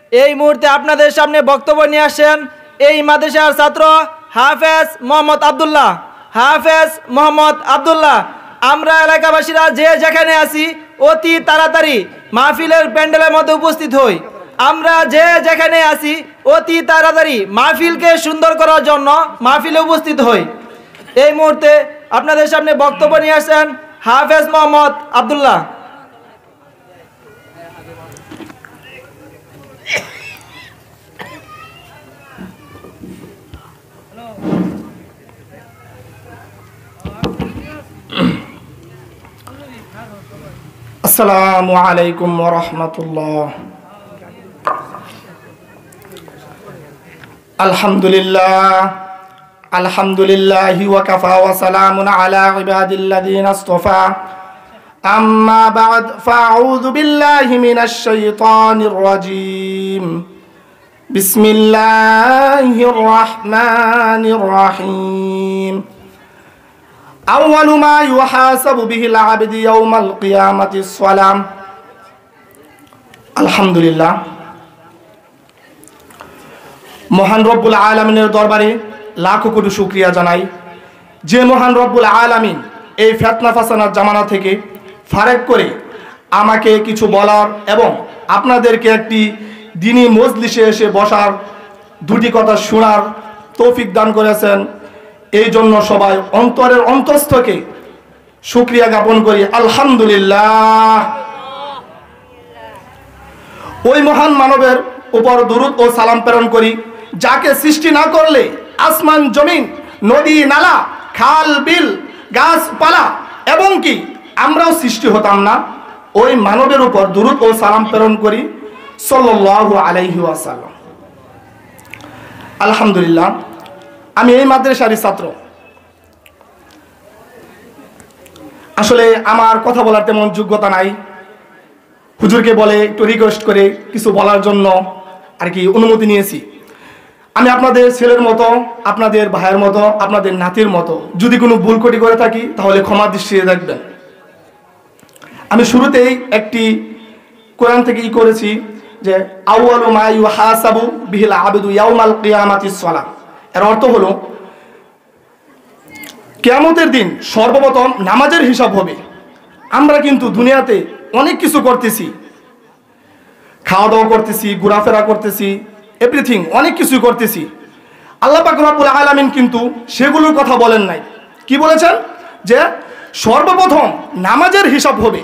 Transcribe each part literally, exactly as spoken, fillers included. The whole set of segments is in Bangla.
এই মুহূর্তে আপনাদের সামনে বক্তব্য নিয়ে আসেন এই মাদ্রাসার ছাত্র হাফেজ মোহাম্মদ আব্দুল্লাহ। হাফেজ মোহাম্মদ আব্দুল্লাহ। আমরা এলাকাবাসীরা যে যেখানে আছি অতি তাড়াতাড়ি মাহফিলের প্যান্ডেলের মধ্যে উপস্থিত হই। আমরা যে যেখানে আছি অতি তাড়াতাড়ি মাহফিলকে সুন্দর করার জন্য মাহফিলে উপস্থিত হই। এই মুহূর্তে আপনাদের সামনে বক্তব্য নিয়ে আসেন হাফেজ মোহাম্মদ আব্দুল্লাহ। আসসালামু আলাইকুম ওয়া রাহমাতুল্লাহ। আলহামদুলিল্লাহ আলহামদুলিল্লাহি ওয়া কাফা ওয়া সালামুন আলা ইবাদিল্লাযিনা ইসতাফা। আম্মা বা'দ ফাআউযু বিল্লাহি মিনাশ শাইতানির রাজীম। বিসমিল্লাহির রাহমানির রাহিম। আউয়ালু মা ইউহাসাবু বিহিল আবদু ইয়াওমাল কিয়ামাতিস সালাম। আলহামদুলিল্লাহ, মহান রব্বুল আলামিনের দরবারে লাখো কোটি শুকরিয়া জানাই যে মহান রব্বুল আলামিন এই ফিতনা ফাসানার জামানা থেকে ফারেক করে আমাকে কিছু বলার এবং আপনাদেরকে একটি দ্বীনি মজলিসে এসে বসার, দুটি কথা শোনার তৌফিক দান করেছেন। এই জন্য সবাই অন্তরের অন্তঃস্থকে শুকরিয়া জ্ঞাপন করি আলহামদুলিল্লাহ। ওই মহান মানবের উপর দরুদ ও সালাম প্রেরণ করি যাকে সৃষ্টি না করলে আসমান জমিন, নদী নালা, খাল বিল, গাছপালা এবং কি আমরাও সৃষ্টি হতাম না। ওই মানবের উপর দরুদ ও সালাম প্রেরণ করি সাল্লাল্লাহু আলাইহি ওয়াসাল্লাম। আলহামদুলিল্লাহ, আমি এই মাদ্রাসারই ছাত্র। আসলে আমার কথা বলার তেমন যোগ্যতা নাই। হুজুরকে বলে একটু রিকোয়েস্ট করে কিছু বলার জন্য আর কি অনুমতি নিয়েছি। আমি আপনাদের ছেলের মতো, আপনাদের ভাইয়ের মতো, আপনাদের নাতির মতো। যদি কোনো ভুল ত্রুটি করে থাকি তাহলে ক্ষমা দৃষ্টিতে দেখবেন। আমি শুরুতেই একটি কোরআন থেকে ই করেছি যে আউয়ালু মা ইউহাসাবু বিহিল আবদু ইয়াওমাল কিয়ামাতিস সালাম। এর অর্থ হলো কিয়ামতের দিন সর্বপ্রথম নামাজের হিসাব হবে। আমরা কিন্তু দুনিয়াতে অনেক কিছু করতেছি, খাওয়া দাওয়া করতেছি, ঘোরাফেরা করতেছি, এভরিথিং অনেক কিছু করতেছি। আল্লাহ পাক রব্বুল আলামিন কিন্তু সেগুলোর কথা বলেন নাই। কি বলেছেন? যে সর্বপ্রথম নামাজের হিসাব হবে।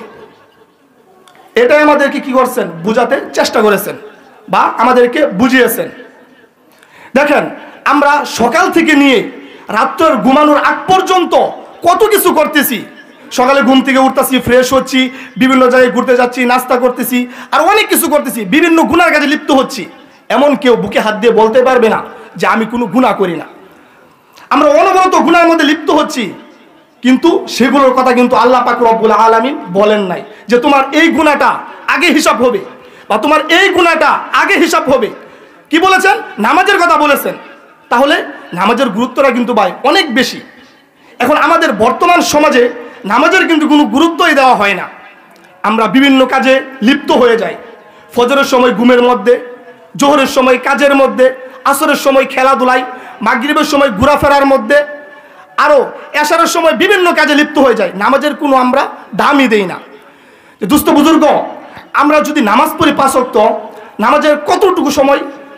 এটাই আমাদেরকে কি করছেন? বুঝাতে চেষ্টা করেছেন বা আমাদেরকে বুঝিয়েছেন। দেখেন, আমরা সকাল থেকে নিয়ে রাত্রের ঘুমানোর আগ পর্যন্ত কত কিছু করতেছি। সকালে ঘুম থেকে উঠতেছি, ফ্রেশ হচ্ছি, বিভিন্ন জায়গায় ঘুরতে যাচ্ছি, নাস্তা করতেছি, আর অনেক কিছু করতেছি, বিভিন্ন গুনার কাজে লিপ্ত হচ্ছি। এমন কেউ বুকে হাত দিয়ে বলতে পারবে না যে আমি কোনো গুনাহ করি না। আমরা অনবরত গুনার মধ্যে লিপ্ত হচ্ছি, কিন্তু সেগুলোর কথা কিন্তু আল্লাহ পাক রব্বুল আলামিন বলেন নাই যে তোমার এই গুনাহটা আগে হিসাব হবে বা তোমার এই গুনাহটা আগে হিসাব হবে। কি বলেছেন? নামাজের কথা বলেছেন। তাহলে নামাজের গুরুত্বটা কিন্তু ভাই অনেক বেশি। এখন আমাদের বর্তমান সমাজে নামাজের কিন্তু কোনো গুরুত্বই দেওয়া হয় না। আমরা বিভিন্ন কাজে লিপ্ত হয়ে যাই। ফজরের সময় ঘুমের মধ্যে, জোহরের সময় কাজের মধ্যে, আসরের সময় খেলাধুলায়, মাগরিবের সময় ঘোরাফেরার মধ্যে, আরও এশারের সময় বিভিন্ন কাজে লিপ্ত হয়ে যায়। নামাজের কোনো আমরা দামই দেই না। দুস্থ বুজুর্গ, আমরা যদি নামাজ পড়ি পাঁচ ওয়াক্ত, নামাজের কতটুকু সময়?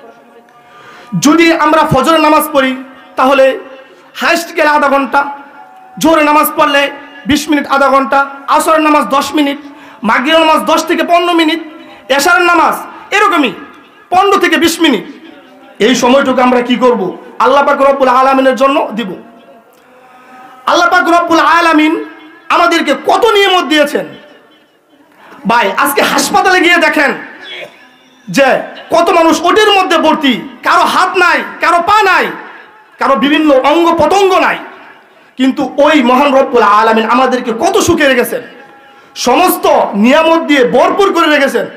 যদি আমরা ফজরের নামাজ পড়ি তাহলে হাইস্ট গেলে আধা ঘন্টা, জোহরের নামাজ পড়লে বিশ মিনিট আধা ঘন্টা, আসরের নামাজ দশ মিনিট, মাগরিবের নামাজ দশ থেকে পনেরো মিনিট, এশারের নামাজ এরকমই পনেরো থেকে বিশ মিনিট। এই সময়টুকু আমরা কি করব? আল্লাহ পাক রব্বুল আলামিনের জন্য দিব। আল্লাহ পাক রব্বুল আলামিন আমাদেরকে কত নিয়ামত দিয়েছেন ভাই। আজকে হাসপাতালে গিয়ে দেখেন যে কত মানুষ ওটির মধ্যে ভর্তি, কারো হাত নাই, কারো পা নাই, কারো বিভিন্ন অঙ্গ প্রত্যঙ্গ নাই, কিন্তু ওই মহান রব্বুল আলামিন আমাদেরকে কত সুখে রেখেছেন, সমস্ত নিয়ামত দিয়ে ভরপুর করে রেখেছেন।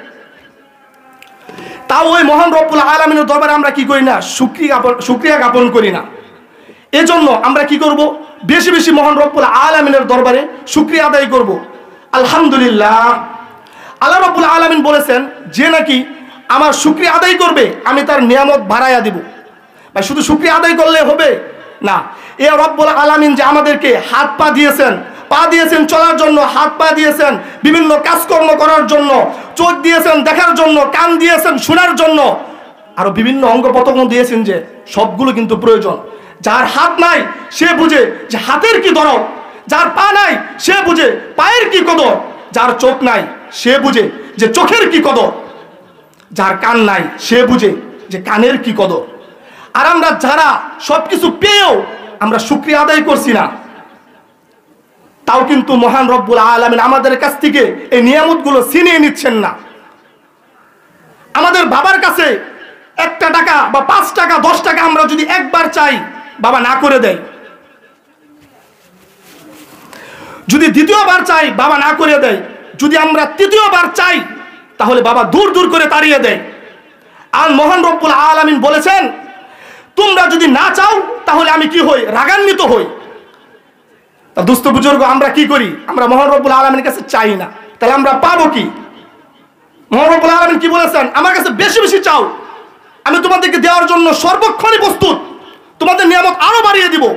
তাও ওই মহান রব্বুল আলামিনের দরবারে আমরা কি করি না? শুকরিয়া শুকরিয়া জ্ঞাপন করি না। এজন্য আমরা কি করব? বেশি বেশি মহান রব্বুল আলামিনের দরবারে শুকরিয়া আদায় করব। আলহামদুলিল্লাহ। আল্লাহ রব্বুল আলামিন বলেছেন যে নাকি আমার শুকরিয়া আদায় করবে, আমি তার নিয়ামত বাড়াইয়া দিব। ভাই শুধু শুকরিয়া আদায় করলে হবে না, এ রব্বুল আলামিন যে আমাদেরকে হাত পা দিয়েছেন, পা দিয়েছেন চলার জন্য, হাত পা দিয়েছেন বিভিন্ন কাজকর্ম করার জন্য, চোখ দিয়েছেন দেখার জন্য, কান দিয়েছেন শোনার জন্য, আরো বিভিন্ন অঙ্গ প্রত্যঙ্গ দিয়েছেন, যে সবগুলো কিন্তু প্রয়োজন। যার হাত নাই সে বুঝে যে হাতের কি দরদ, যার পা নাই সে বুঝে পায়ের কি কদর, যার চোখ নাই সে বুঝে যে চোখের কি কদর, যার কান নাই সে বুঝে যে কানের কি কদর। আর আমরা যারা সবকিছু পেয়েও আমরা শুকরিয়া আদায় করছি না, তাও কিন্তু মহান রব্বুল আলামিন আমাদের কাছ থেকে এই নিয়ামতগুলো ছিনিয়ে নিচ্ছেন না। আমাদের বাবার কাছে একটা টাকা বা পাঁচ টাকা দশ টাকা আমরা যদি একবার চাই, বাবা না করে দেয়। যদি দ্বিতীয়বার চাই, বাবা না করে দেয়। যদি আমরা তৃতীয়বার চাই, তাহলে বাবা দূর দূর করে তাড়িয়ে দেয়। আর মহান রব্বুল আলামিন বলেছেন, তোমরা যদি না চাও তাহলে আমি কি হই? রাগান্বিত হই। তা দুস্থ বুজুর্গ, আমরা কি করি? আমরা মহান রব্বুল আলামিনের কাছে চাই না, তাহলে আমরা পাবো কি? মহান রব্বুল আলামিন কি বলেছেন? আমার কাছে বেশি বেশি চাও, আমি তোমাদেরকে দেওয়ার জন্য সর্বক্ষণই প্রস্তুত, তোমাদের নিয়ামত আরো বাড়িয়ে দিব।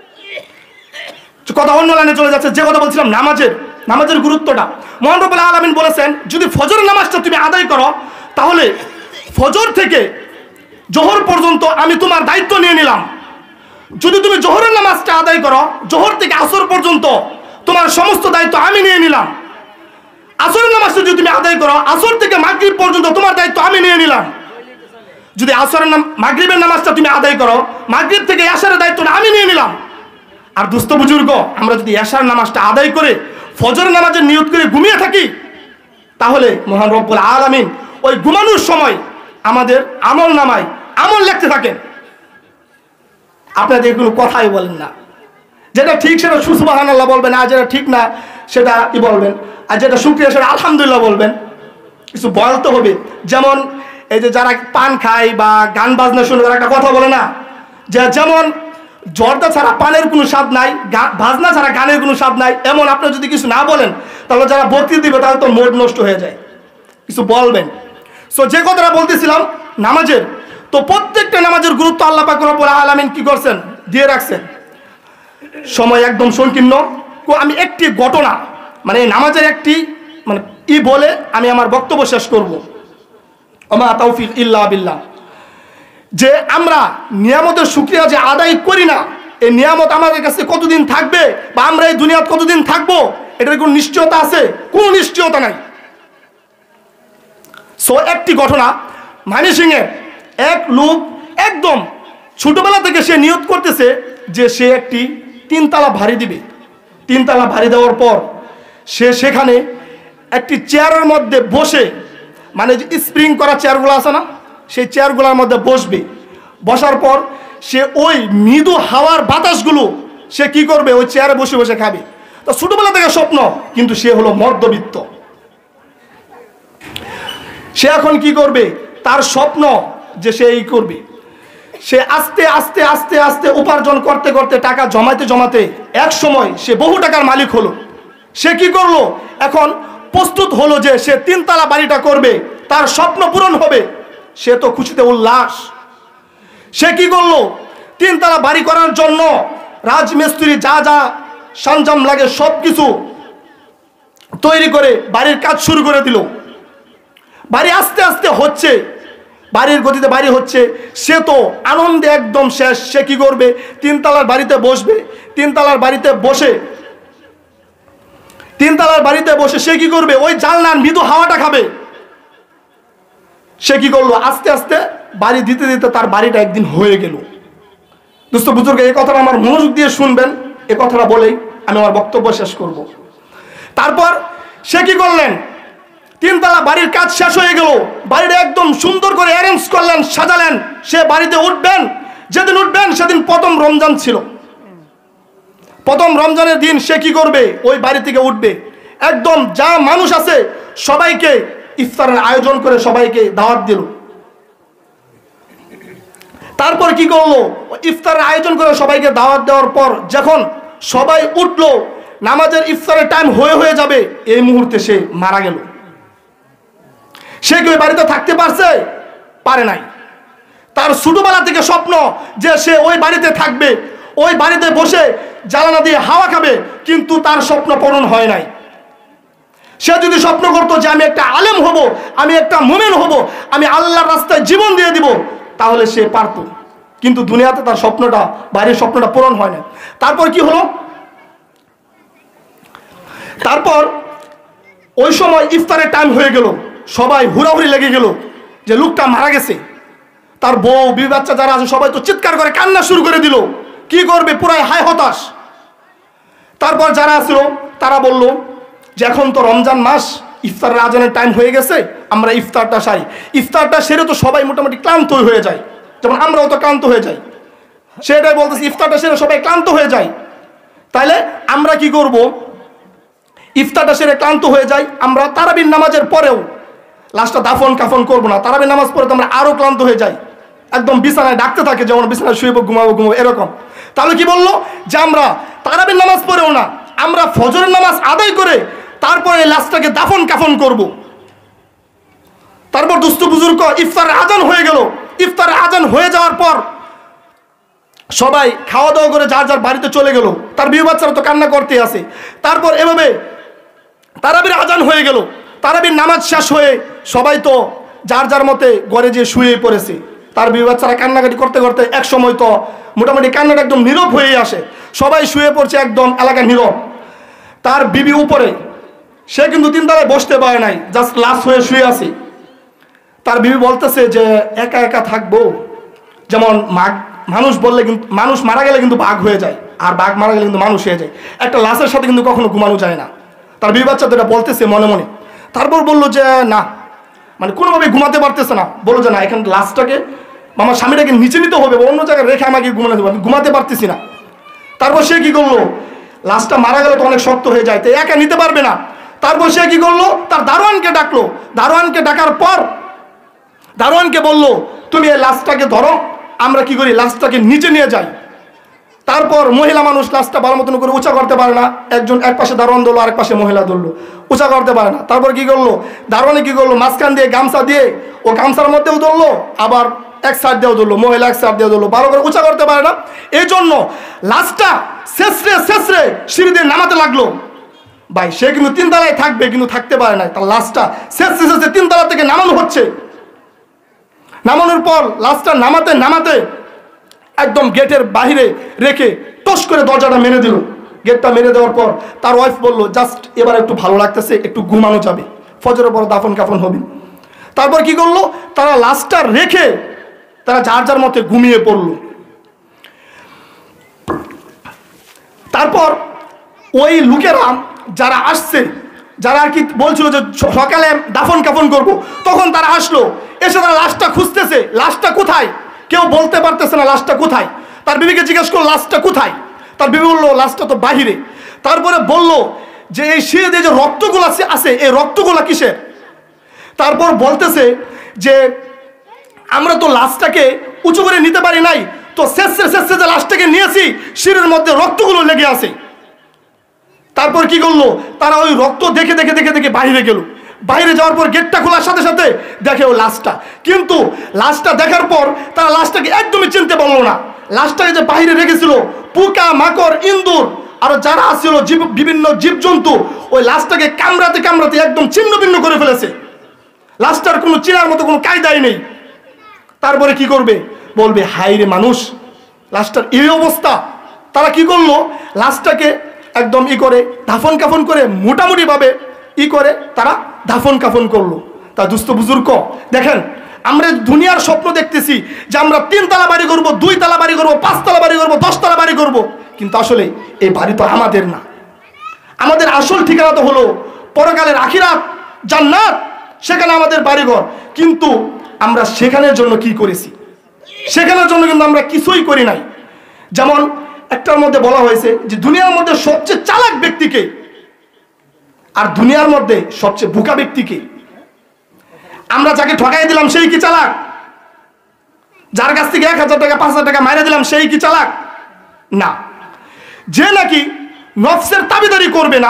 কথা অন্য লাইনে চলে যাচ্ছে। যে কথা বলছিলাম নামাজের, নামাজের গুরুত্বটা, মহান রব্বুল আলামিন বলেছেন, যদি ফজর নামাজটা তুমি আদায় করো, তাহলে ফজর থেকে জোহর পর্যন্ত আমি তোমার দায়িত্ব নিয়ে নিলাম। যদি তুমি জোহরের নামাজটা আদায় করো, জোহর থেকে আসর পর্যন্ত তোমার সমস্ত দায়িত্ব আমি নিয়ে নিলাম। আসরের নামাজটা যদি তুমি আদায় করো, আসর থেকে মাগরিব পর্যন্ত তোমার দায়িত্ব আমি নিয়ে নিলাম। যদি আসরের নাম মাগরিবের নামাজটা তুমি আদায় করো, মাগরিব থেকে এশারের দায়িত্বটা আমি নিয়ে নিলাম। আর দুস্থ বুজুর্গ, আমরা যদি এশার নামাজটা আদায় করে ফজরের নামাজের নিয়ত করে ঘুমিয়ে থাকি, তাহলে মহান রব্বুল আলামিন ওই ঘুমানোর সময় আমাদের আমল নামায় আমল লিখতে থাকেন। আপনাদের এগুলো কথাই বলেন না। যেটা ঠিক সেটা সুবহানাল্লাহ বলবেন, আর যেটা ঠিক না সেটা কি বলবেন, আর যেটা শুকরিয়া সেটা আলহামদুলিল্লাহ বলবেন। কিছু বলতে হবে। যেমন এই যে যারা পান খায় বা গান বাজনা শুনে তারা একটা কথা বলে না, যে যেমন জর্দা ছাড়া পানের কোনো স্বাদ নাই, বাজনা ছাড়া গানের কোনো স্বাদ নাই, এমন আপনি যদি কিছু না বলেন, তাহলে যারা বক্তৃতা দিবে তাহলে তো মোড নষ্ট হয়ে যায়। কিছু বলবেন। সো যে কথাটা বলতেছিলাম নামাজের, তো প্রত্যেকটা নামাজের গুরুত্ব আল্লাহ পাক রব্বুল আলামিন কি করছেন? দিয়ে রাখছেন। সময় একদম সংকীর্ণ, আমি একটি ঘটনা মানে নামাজের একটি মানে ই বলে আমি আমার বক্তব্য শেষ করব। ওমা তাওফিক ইল্লা বিল্লাহ। যে আমরা নিয়ামতের শুকরিয়া যে আদায় করি না, এই নিয়ামত আমাদের কাছে কতদিন থাকবে বা আমরা এই দুনিয়াতে কতদিন থাকবো, এটার কোনো নিশ্চয়তা আছে? কোনো নিশ্চয়তা নাই। সো একটি ঘটনা, ময়মনসিংহে এক লোক একদম ছোটবেলা থেকে সে নিয়ত করতেছে যে সে একটি তিনতলা ভারী দিবে। তিনতলা ভারী দেওয়ার পর সে সেখানে একটি চেয়ারের মধ্যে বসে, মানে যে স্প্রিং করা চেয়ারগুলো আছে না, সেই চেয়ারগুলোর মধ্যে বসবে। বসার পর সে ওই মৃদু হাওয়ার বাতাসগুলো সে কি করবে? ওই চেয়ারে বসে বসে খাবে। তো ছোটবেলা থেকে স্বপ্ন, কিন্তু সে হলো মধ্যবিত্ত। সে এখন কি করবে? তার স্বপ্ন যে সে এই করবে। সে আস্তে আস্তে আস্তে আস্তে উপার্জন করতে করতে টাকা জমাতে জমাতে এক সময় সে বহু টাকার মালিক হলো। সে কি করলো? এখন প্রস্তুত হলো যে সে তিনতলা বাড়িটা করবে, তার স্বপ্ন পূরণ হবে। সে তো খুশিতে উল্লাস। সে কি করলো? তিনতলা বাড়ি করার জন্য রাজমিস্ত্রি যা যা সরঞ্জাম লাগে সব কিছু তৈরি করে বাড়ির কাজ শুরু করে দিল। বাড়ি আস্তে আস্তে হচ্ছে, বাড়ির গতিতে বাড়ি হচ্ছে। সে তো আনন্দে একদম শেষ। সে কি করবে? তিনতলার বাড়িতে বসবে। তিনতলার বাড়িতে বসে তিনতলার বাড়িতে বসে সে কি করবে? ওই জানলার মৃদু হাওয়াটা খাবে। সে কি করলো? আস্তে আস্তে বাড়ি দিতে দিতে তার বাড়িটা একদিন হয়ে গেল। দোস্ত বুজুর্গ, এই কথাটা আমার মনোযোগ দিয়ে শুনবেন। এই কথাটা বলেই আমি আমার বক্তব্য শেষ করব। তারপর সে কি করলেন? তিনতলা বাড়ির কাজ শেষ হয়ে গেল, বাড়িটা একদম সুন্দর করে অ্যারেঞ্জ করলেন, সাজালেন। সে বাড়িতে উঠবেন। যেদিন উঠবেন সেদিন প্রথম রমজান ছিল। প্রথম রমজানের দিন সে কি করবে? ওই বাড়ি থেকে উঠবে। একদম যা মানুষ আছে সবাইকে ইফতারের আয়োজন করে সবাইকে দাওয়াত দিল। তারপর কি করলো? ইফতারের আয়োজন করে সবাইকে দাওয়াত দেওয়ার পর যখন সবাই উঠলো, নামাজের ইফতারের টাইম হয়ে হয়ে যাবে, এই মুহূর্তে সে মারা গেল। সে কি ওই বাড়িতে থাকতে পারছে? পারে নাই। তার ছোটবেলা থেকে স্বপ্ন যে সে ওই বাড়িতে থাকবে, ওই বাড়িতে বসে জ্বালানা দিয়ে হাওয়া খাবে, কিন্তু তার স্বপ্ন পূরণ হয় নাই। সে যদি স্বপ্ন করতো যে আমি একটা আলেম হব, আমি একটা মুমিন হব, আমি আল্লাহর রাস্তায় জীবন দিয়ে দিব, তাহলে সে পারত। কিন্তু দুনিয়াতে তার স্বপ্নটা, বাড়ির স্বপ্নটা পূরণ হয় না। তারপর কি হলো? তারপর ওই সময় ইফতারের টাইম হয়ে গেল, সবাই হুড়াহুড়ি লেগে গেল যে লোকটা মারা গেছে। তার বউ, বিবি বাচ্চা যারা আছে সবাই তো চিৎকার করে কান্না শুরু করে দিল। কি করবে, পুরাই হায় হতাশ। তারপর যারা আসলো তারা বলল যে এখন তো রমজান মাস, ইফতারের আজানের টাইম হয়ে গেছে, আমরা ইফতারটা সারি। ইফতারটা সেরে তো সবাই মোটামুটি ক্লান্ত হয়ে যায়, যেমন আমরাও তো ক্লান্ত হয়ে যাই। সেটাই বলতেছি, ইফতারটা সেরে সবাই ক্লান্ত হয়ে যায়, তাইলে আমরা কি করব? ইফতারটা সেরে ক্লান্ত হয়ে যাই, আমরা তারাবির নামাজের পরেও লাস্টটা দাফন কাফন করবো না। তারাবির নামাজ পরে তো আমরা আরো ক্লান্ত হয়ে যাই, একদম বিছানায় ডাকতে থাকে, যেমন বিছানায় শুয়েবো, ঘুমাবো ঘুমাবো এরকম। তাহলে কি বললো যে আমরা তারাবির নামাজ পড়েও না, আমরা ফজরের নামাজ আদায় করে তারপরে লাশটাকে দাফন কাফন করব। তারপর দুস্থ বুজুর্গ, ইফতারের আজান হয়ে গেল। ইফতারের আজান হয়ে যাওয়ার পর সবাই খাওয়া দাওয়া করে যার যার বাড়িতে চলে গেল। তার বিয়ে বাচ্চারা তো কান্না করতে আসে। তারপর এভাবে তারাবির আজান হয়ে গেল। তারাবির নামাজ শেষ হয়ে সবাই তো যার যার মতে ঘরে যেয়ে শুয়ে পড়েছে। তার বিয়ে বাচ্চারা কান্নাকাটি করতে করতে এক সময় তো মোটামুটি কান্নাটা একদম নীরব হয়ে আসে, সবাই শুয়ে পড়ছে, একদম এলাকা নীরব। তার বিবি উপরে, সে কিন্তু তিনতলায় বসতে পারে নাই, জাস্ট লাশ হয়ে শুয়ে আছে। তার বিবি বলতেছে যে একা একা থাকবো, যেমন মাগ মানুষ বললে কিন্তু, মানুষ মারা গেলে কিন্তু বাঘ হয়ে যায়, আর বাঘ মারা গেলে কিন্তু মানুষ হয়ে যায়। একটা লাশের সাথে কিন্তু কখনো ঘুমানো যায় না। তার বিবি বাচ্চা তো এটা বলতেছে মনে মনে। তারপর বললো যে না, মানে কোনোভাবে ঘুমাতে পারতেছে না, বললো যে না, এখানে লাশটাকে, আমার স্বামীটাকে নিচে নিতে হবে, অন্য জায়গায় রেখে আমাকে ঘুমানো দেবো, আমি ঘুমাতে পারতেছি না। তারপর সে কি করলো, লাশটা মারা গেলে তো অনেক শক্ত হয়ে যায়, তো একা নিতে পারবে না। তারপর সে কি করলো, তার দারোয়ানকে ডাকলো। দারোয়ানকে ডাকার পর দারোয়ানকে বললো তুমি এই লাশটাকে ধরো, আমরা কি করি, লাশটাকে নিচে নিয়ে যাই। তারপর মহিলা মানুষ লাশটা ভালো মতন করে উঁচা করতে পারে না, একজন এক পাশে দারোয়ান ধরলো, আরেক পাশে মহিলা ধরলো, উঁচা করতে পারে না। তারপর কি করলো, দারোয়ানে কি করলো, মাঝখান দিয়ে গামছা দিয়ে ও গামছার মধ্যেও ধরলো, আবার এক সাইড দিয়েও ধরলো, মহিলা এক সাইড দিয়ে ধরলো, ভালো করে উঁচা করতে পারে না। এই জন্য লাশটা শেষরে শেষরে সিঁড়ি দিয়ে নামাতে লাগলো। ভাই সে কিন্তু তিনতলায় থাকবে, কিন্তু থাকতে পারে না, তার লাশটা শেষ শেষে তিনতলা থেকে নামানো হচ্ছে। নামানোর পর লাশটা নামাতে নামাতে একদম গেটের বাইরে রেখে টস করে দরজাটা মেরে দিল। গেটটা মেরে দেওয়ার পর তার ওয়াইফ বলল জাস্ট এবার একটু ভালো লাগতেছে, একটু ঘুমানো যাবে, ফজরের পর দাফন কাফন হবে। তারপর কি করলো, তারা লাশটা রেখে তারা যার যার মতে ঘুমিয়ে পড়ল। তারপর ওই লোকেরা যারা আসছে, যারা আর কি বলছিল যে সকালে দাফন কাফন করব, তখন তারা আসলো, এসে তারা লাশটা খুঁজতেছে, লাশটা কোথায়, কেউ বলতে পারতেছে না লাশটা কোথায়। তার বিবিকে জিজ্ঞেস করলো লাশটা কোথায়, তার বিবি বললো লাশটা তো বাহিরে। তারপরে বলল যে এই সিঁড়িতে যে রক্তগুলো আছে, এই রক্তগুলো কিসের? তারপর বলতেছে যে আমরা তো লাশটাকে উঁচু করে নিতে পারি নাই, তো শেষে শেষে যে লাশটাকে নিয়েছি সিঁড়ির মধ্যে রক্তগুলো লেগে আছে। তারপর কি করলো, তারা ওই রক্ত দেখে দেখে দেখে দেখে বাইরে গেল। বাইরে যাওয়ার পর গেটটা খোলার সাথে সাথে দেখে ও লাশটা, কিন্তু লাশটা দেখার পর তারা লাশটাকে একদমই চিনতে পারলো না। লাশটাকে যে বাইরে রেখেছিল, পোকা মাকড় ইঁদুর আর যারা আসছিল জীব, বিভিন্ন জীবজন্তু ওই লাশটাকে কামড়াতে কামড়াতে একদম ছিন্ন ভিন্ন করে ফেলেছে। লাশটার কোনো চিনার মতো কোনো কায়দাই নেই। তারপরে কি করবে, বলবে হাই রে মানুষ, লাশটার এই অবস্থা। তারা কি করলো, লাশটাকে একদম ই করে দাফন কাফন করে মোটামুটি ভাবে ই করে তারা দাফন কাফন করলো। তা দুস্থ বুজুর্গ দেখেন, আমরা দুনিয়ার স্বপ্ন দেখতেছি যে আমরা তিনতলা বাড়ি করবো, দুই তলা বাড়ি করবো, পাঁচতলা বাড়ি করবো, দশতলা বাড়ি করবো, কিন্তু আসলে এই বাড়ি তো আমাদের না। আমাদের আসল ঠিকানা তো হলো পরকালের আখিরাত, জান্নাত, সেখানে আমাদের বাড়িঘর। কিন্তু আমরা সেখানের জন্য কি করেছি, সেখানের জন্য কিন্তু আমরা কিছুই করি নাই। যেমন একটার মধ্যে বলা হয়েছে যে দুনিয়ার মধ্যে সবচেয়ে চালাক ব্যক্তিকে, আর দুনিয়ার মধ্যে সবচেয়ে বোকা ব্যক্তিকে। আমরা যাকে ঠকাই দিলাম সেই কি চালাক? যার কাছ থেকে এক হাজার টাকা পাঁচ হাজার টাকা মাইরে দিলাম সেই কি চালাক? না। যে নাকি নফসের তাবেদারি করবে না,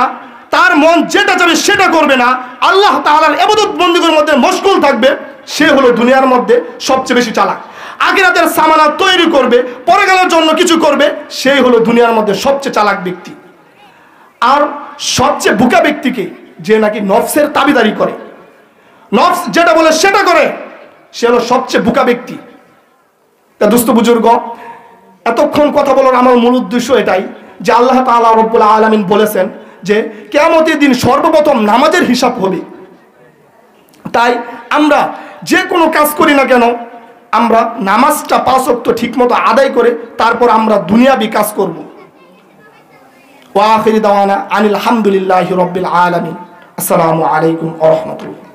তার মন যেটা যাবে সেটা করবে না, আল্লাহ তাআলার ইবাদত বন্দেগীর মধ্যে মশগুল থাকবে, সে হলো দুনিয়ার মধ্যে সবচেয়ে বেশি চালাক। আখিরাতের সামানা তৈরি করবে, পরকালের জন্য কিছু করবে, সেই হলো দুনিয়ার মধ্যে সবচেয়ে চালাক ব্যক্তি। আর সবচেয়ে বোকা ব্যক্তিকে, যে নাকি নফসের তাবিদারি করে, নফস যেটা বলে সেটা করে, সে হলো সবচেয়ে বোকা ব্যক্তি। তা দোস্ত বুজুর্গ, এতক্ষণ কথা বলার আমার মূল উদ্দেশ্য এটাই যে আল্লাহ তাআলা রব্বুল আলামিন বলেছেন যে কিয়ামতের দিন সর্বপ্রথম নামাজের হিসাব হবে। তাই আমরা যে কোনো কাজ করি না কেন, আমরা নামাজটা পাঁচ ওয়াক্ত ঠিকমতো আদায় করে তারপর আমরা দুনিয়াবি কাজ করব। ওয়া আখিরি দাওয়ানা আনিল হামদুলিল্লাহি রাব্বিল আলামিন। আসসালামু আলাইকুম ওয়া রাহমাতুল্লাহ।